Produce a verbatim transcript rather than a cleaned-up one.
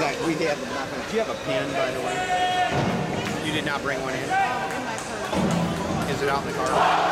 Right, we have them. Not gonna- Do you have a pen, by the way? You did not bring one in? In my purse. Is it out in the car?